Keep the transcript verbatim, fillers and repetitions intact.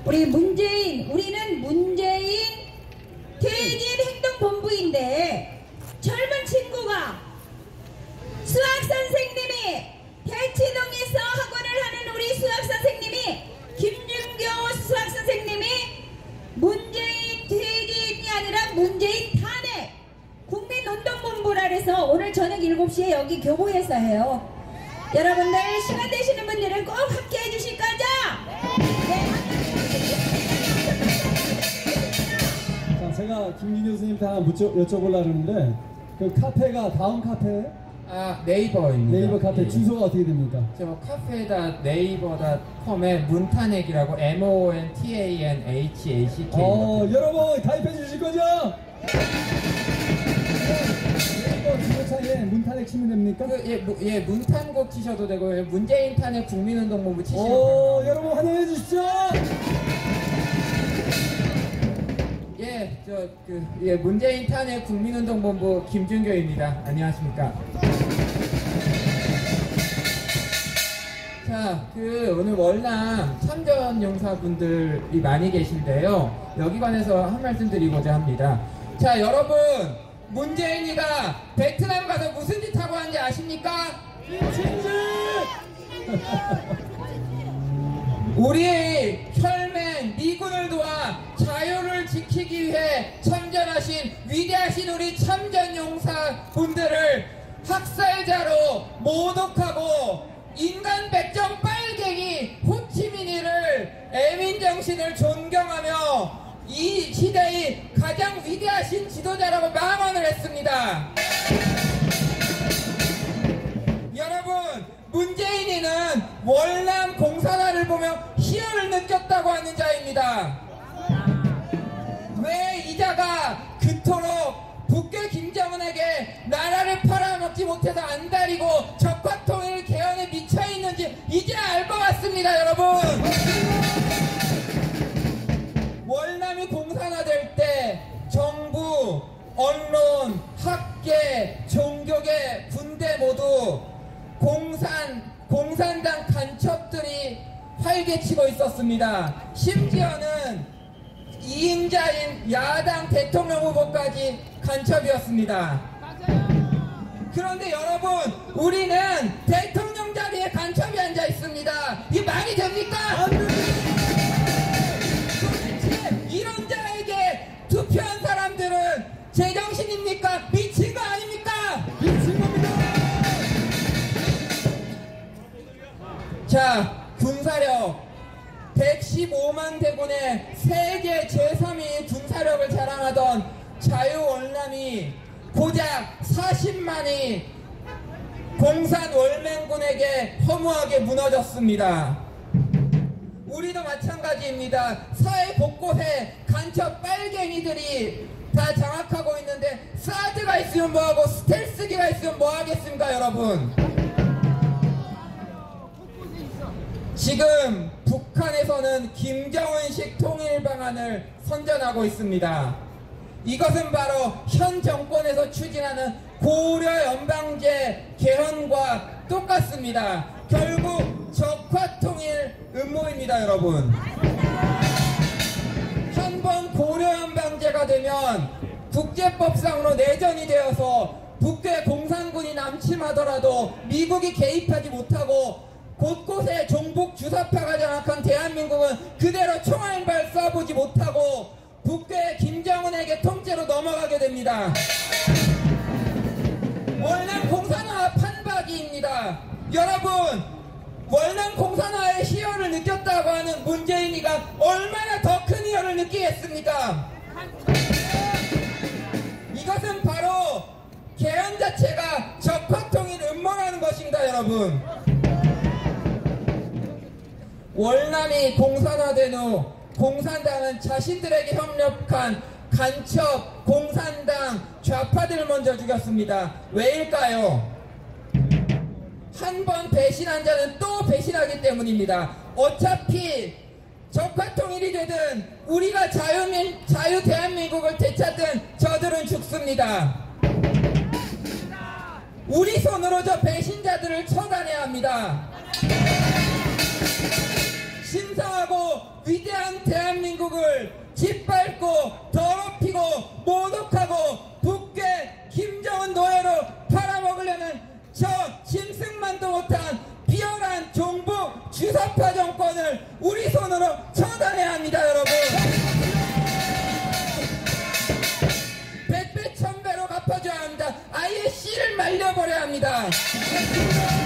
우리 문재인, 우리는 문재인 퇴진 행동본부인데 젊은 친구가 수학 선생님이 대치동에서 학원을 하는 우리 수학 선생님이 김준교 수학 선생님이 문재인 퇴진이 아니라 문재인 탄핵 국민운동본부라 해서 오늘 저녁 일곱 시에 여기 교보에서 해요. 여러분들 시간 되시는 분들은 꼭 함께 해주실 거죠? 네. 자, 제가 김준교 선생님한테 하나 묻죠, 여쭤보려고 하는데 그 카페가 다음 카페? 아, 네이버입니다. 네이버 카페 예. 주소가 어떻게 됩니까? 저 카페다 네이버닷컴에 문탄핵이라고 엠 오 엔 티 에이 엔 에이치 에이 씨 케이 어, 여러분 가입해 주실 거죠? 네이버 주소창에 문탄핵 치면 됩니까? 그, 예, 무, 예, 문탄국 치셔도 되고요. 문재인 탄핵 국민운동본부 치시면 오, 됩니다. 여러분 환영해 주십시오. 예, 저, 그, 예, 문재인 탄핵 국민운동본부 김준교입니다. 안녕하십니까. 자, 그, 오늘 월남 참전용사분들이 많이 계신데요. 여기 관해서 한 말씀 드리고자 합니다. 자, 여러분, 문재인이가 베트남 가서 무슨 짓 하고 왔는지 아십니까? 우리 혈맹 미군을 도와 자유를 지키기 위해 참전하신 위대하신 우리 참전용사분들을 학살자로 모독하고 인간 백정 빨갱이 호치민이를 애민정신을 존경하며 이 시대의 가장 위대하신 지도자라고 망언을 했습니다. 여러분, 문재인이는 월남 공산화를 보며 희열을 느꼈다고 하는 자입니다. 왜 이자가 그토록 북괴 김정은에게 나라를 팔아먹지 못해서 안달이고 적화통일 개헌에 미쳐있는지 이제 알 것 같습니다, 여러분. 월남이 공산화될 때 정부, 언론, 학계, 종교계, 군대 모두 공산, 공산당 간첩들이 활개치고 있었습니다. 심지어는 이인자인 야당 대통령 후보까지 간첩이었습니다. 그런데 여러분, 우리는 대통령 자리에 간첩이 앉아 있습니다. 이게 말이 됩니까? 도대체 이런 자에게 투표한 사람들은 제정신입니까? 미친 거 아닙니까? 미친 겁니다. 자, 군사력 백십오만 대군의 세계 제삼 위 군사력을 자랑하던 자유월남이 고작 사십만이 공산 월맹군에게 허무하게 무너졌습니다. 우리도 마찬가지입니다. 사회 곳곳에 간첩 빨갱이들이 다 장악하고 있는데 사드가 있으면 뭐하고 스텔스기가 있으면 뭐하겠습니까, 여러분? 지금 북한에서는 김정은식 통일 방안을 선전하고 있습니다. 이것은 바로 현 정권에서 추진하는 고려 연방제 개헌과 똑같습니다. 결국 적화통일 음모입니다, 여러분. 한 번 고려 연방제가 되면 국제법상으로 내전이 되어서 북괴 공산군이 남침하더라도 미국이 개입하지 못하고 곳곳에 종북 주사파가 장악한 대한민국은 그대로 총알 한 발 쏴보지 못하고 북괴 김정은에게 통째로 넘어가게 됩니다. 월남 공산화 판박이입니다. 여러분, 월남 공산화의 희열을 느꼈다고 하는 문재인이가 얼마나 더 큰 희열을 느끼겠습니까? 이것은 바로 개헌 자체가 적화통일 음모라는 것입니다, 여러분. 월남이 공산화된 후 공산당은 자신들에게 협력한 간첩, 공산당, 좌파들을 먼저 죽였습니다. 왜일까요? 한 번 배신한 자는 또 배신하기 때문입니다. 어차피 적화통일이 되든 우리가 자유민, 자유 대한민국을 되찾든 저들은 죽습니다. 우리 손으로 저 배신자들을 처단해야 합니다. 신성하고 위대한 대한민국을 짓밟고 더럽히고 모독하고 북괴 김정은 노예로 팔아먹으려는 저 짐승만도 못한 비열한 종북 주사파 정권을 우리 손으로 처단해야 합니다, 여러분. 백배 천배로 갚아줘야 합니다. 아예 씨를 말려버려야 합니다.